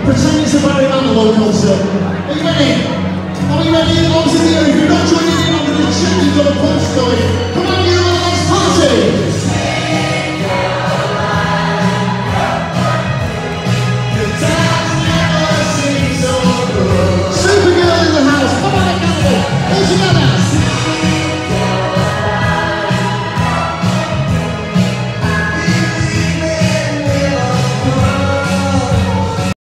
Pretend it's a Barry Manilow concert. Are you ready? Are you ready? Arms in the air. If you're not joining in, I'm going to check you've got a punch going. Come on, you lot, let's party! Supergirl in the house. Come on, everybody. All together.